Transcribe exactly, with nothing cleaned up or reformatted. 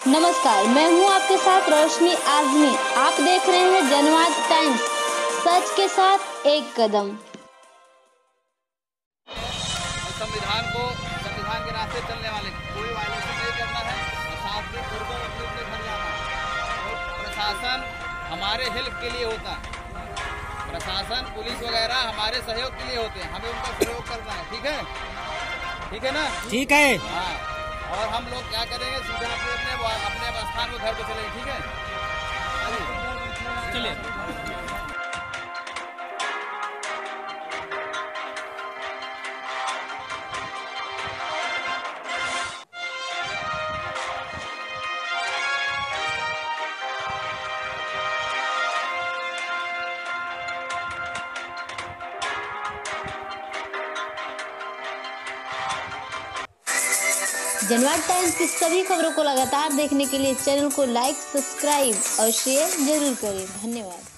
नमस्कार, मैं हूं आपके साथ रोशनी आजमी। आप देख रहे हैं जनवाद टाइम्स, सच के साथ एक कदम। संविधान को संविधान के रास्ते चलने वाले कोई वायलेशन नहीं करना है और साथ में पूर्व अपने अपने घर जाना है। और प्रशासन हमारे हेल्प के लिए होता है, प्रशासन पुलिस वगैरह हमारे सहयोग के लिए होते हैं, हमें उनका सहयोग करना है। ठीक है, ठीक है ना? ठीक है। हाँ, और हम लोग क्या करेंगे, सीधा अपने अपने अपने स्थान में घर पे चलेंगे। ठीक है, चलिए। जनवाद टाइम्स की सभी खबरों को लगातार देखने के लिए चैनल को लाइक, सब्सक्राइब और शेयर जरूर करें। धन्यवाद।